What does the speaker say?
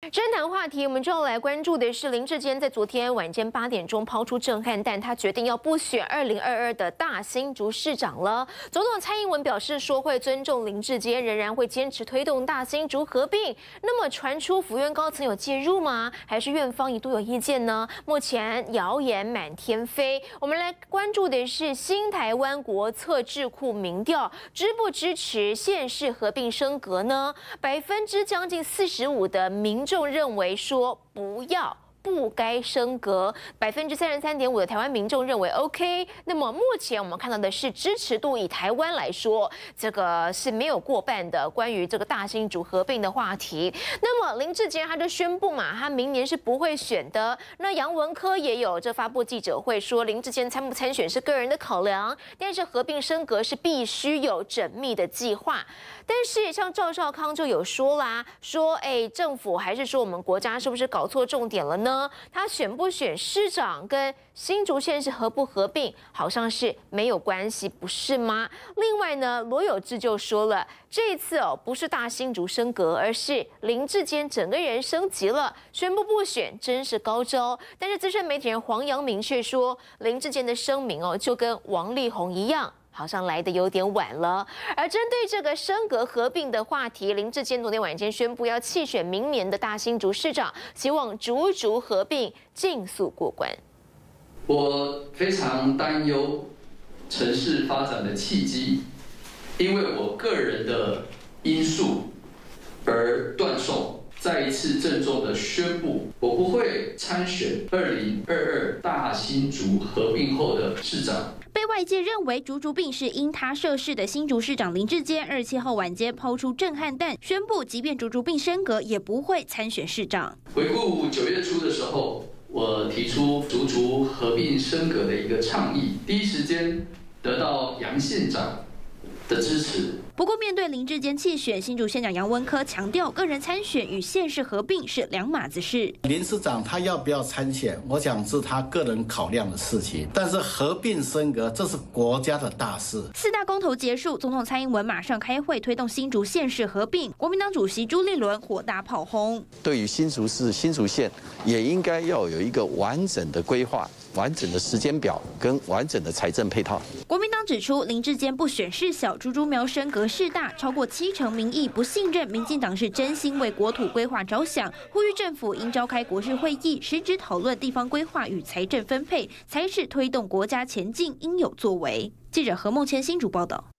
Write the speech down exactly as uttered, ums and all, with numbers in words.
政坛话题，我们就要来关注的是林智坚在昨天晚间八点钟抛出震撼弹，他决定要不选二零二二的大新竹市长了。总统蔡英文表示说会尊重林智坚，仍然会坚持推动大新竹合并。那么传出府院高层有介入吗？还是院方一度有意见呢？目前谣言满天飞。我们来关注的是新台湾国策智库民调，支不支持县市合并升格呢？百分之将近四十五的民众认为说不要。不该升格，百分之三十三点五的台湾民众认为 OK。那么目前我们看到的是支持度，以台湾来说，这个是没有过半的。关于这个大新竹合并的话题，那么林智坚他就宣布嘛，他明年是不会选的。那杨文科也有这发布记者会说，林智坚参不参选是个人的考量，但是合并升格是必须有缜密的计划。但是像赵少康就有说啦，说哎，政府还是说我们国家是不是搞错重点了呢？他选不选市长跟新竹县是合不合并，好像是没有关系，不是吗？另外呢，罗友志就说了，这一次哦不是大新竹升格，而是林智坚整个人升级了，宣布不选真是高招。但是资深媒体人黄阳明却说，林智坚的声明哦就跟王力宏一样。好像来的有点晚了。而针对这个升格合并的话题，林智坚昨天晚间宣布要弃选明年的大新竹市长，希望竹竹合并尽速过关。 我非常担忧城市发展的契机，因为我个人的因素而断送。再一次郑重的宣布，我不会参选二零二二大新竹合并后的市长。 被外界认为竹竹并是因他涉事的新竹市长林智坚，二十七号晚间抛出震撼弹，宣布即便竹竹并升格，也不会参选市长。 回顾九月初的时候，我提出竹竹合并升格的一个倡议，第一时间得到杨县长的支持。 不过，面对林智坚弃选，新竹县长杨文科强调，个人参选与县市合并是两码子事。 林市长他要不要参选，我想是他个人考量的事情。但是合并升格，这是国家的大事。 四大公投结束，总统蔡英文马上开会推动新竹县市合并。国民党主席朱立伦火大炮轰， 对于新竹市、新竹县，也应该要有一个完整的规划。完整的时间表跟完整的财政配套。 国民党指出，林智坚不选市小，竹竹苗升格市大，超过七成民意不信任民进党是真心为国土规划着想，呼吁政府应召开国事会议，实质讨论地方规划与财政分配，才是推动国家前进应有作为。记者何梦谦新竹报道。